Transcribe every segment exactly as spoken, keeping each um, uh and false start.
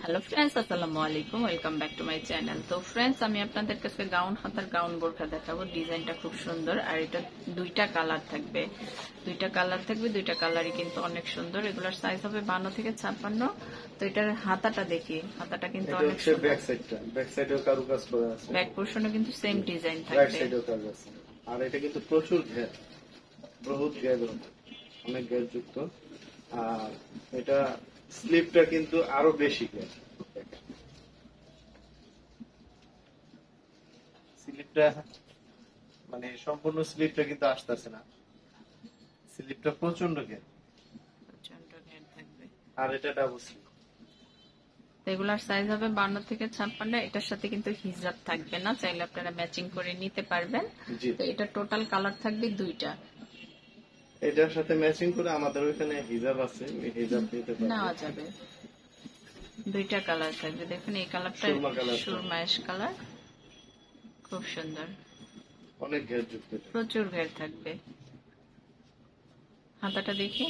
Hello friends, আসসালামু আলাইকুম। Welcome back to my channel. তো ফ্রেন্ডস, আমি আপনাদের কাছে গাউন হাতার গাউন বোরখা দেখাবো। ডিজাইনটা খুব সুন্দর, আর এটা দুইটা কালার থাকবে দুইটা কালার থাকবে দুইটা কালারই কিন্তু অনেক সুন্দর। এগুলোর সাইজ হবে বান্ন থেকে ছাপ্পান্ন। তো এটার হাতাটা দেখি, হাতাটা কিন্তু অনেক সুন্দর। ব্যাক সাইডটা ব্যাক সাইডেও কারুকাজ করা আছে, ব্যাক পোরশনে কিন্তু সেম ডিজাইন ব্যাক থাকবে। সাইডেও কাজ আছে। আর এটা কিন্তু প্রচুর ঘের, বহুত ঘের, অনেক ঘের যুক্ত। আর এটা স্লিপটা কিন্তু আরো বেশি ঘের। স্লিপটা মানে সম্পূর্ণ স্লিপটা কিন্তু আসতেছে না, স্লিপটা প্রচন্ড ঘের। প্রচন্ড ঘের থাকবে। আর এটা ডাবল স্লিপ। এগুলার সাইজ হবে বান্ন থেকে ছাপ্পান্ন। এটার সাথে কিন্তু হিজাব থাকবে না, চাইলে আপনারা ম্যাচিং করে নিতে পারবেন। তো এটা টোটাল কালার থাকবে দুইটা। এটার সাথে ম্যাচিং করে আমাদের ওইখানে হিজাব আছে, হিজাব নিতে পারবেন, নেওয়া যাবে। দুইটা কালার থাকবে, দেখুন এই কালারটা সুরমা অ্যাশ কালার, খুব সুন্দর, অনেক ঘের যুক্ত, প্রচুর ঘের থাকবে। হাতাটা দেখি,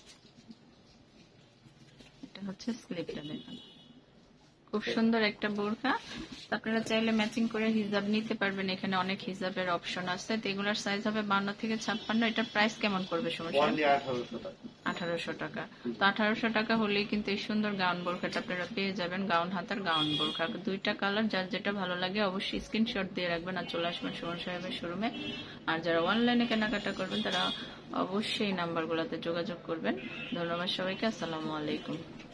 এটা হচ্ছে স্লিপটা, দেখুন খুব সুন্দর একটা বোরখা। আপনারা চাইলে ম্যাচিং করে হিজাব নিতে পারবেন, এখানে অনেক হিজাবের অপশন আছে। তো এগুলোর সাইজ হবে বান্ন থেকে ছাপ্পান্ন। এটার প্রাইস কেমন পড়বে? সমস্যা আঠারোশো টাকা। তো আঠারোশো টাকা হলেই কিন্তু এই সুন্দর গাউন বোরখাটা আপনারা পেয়ে যাবেন। গাউন হাতার গাউন বোরখা, দুইটা কালার, যার যেটা ভালো লাগে অবশ্যই স্ক্রিনশট দিয়ে রাখবেন আর চলে আসবেন সুমন সাহেবের শোরুমে। আর যারা অনলাইনে কেনাকাটা করবেন তারা অবশ্যই নাম্বারগুলোতে যোগাযোগ করবেন। ধন্যবাদ সবাইকে, আসসালামু আলাইকুম।